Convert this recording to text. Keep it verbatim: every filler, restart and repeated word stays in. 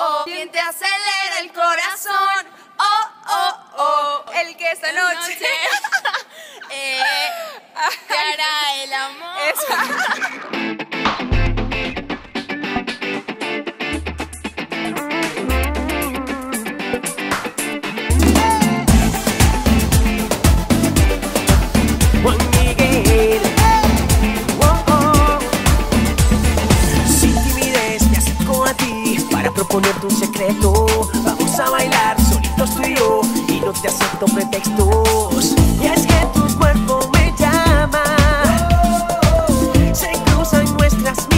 oh. ¿Quién te acelera el corazón? Oh, oh, oh. El que esta noche, noche eh, te hará el amor. Eso. Juan Miguel, oh, oh. Sin timidez me acerco a ti para proponerte un secreto. Vamos a bailar solitos tú y yo y no te acepto pretextos. Y es que tu cuerpo me llama, se cruzan nuestras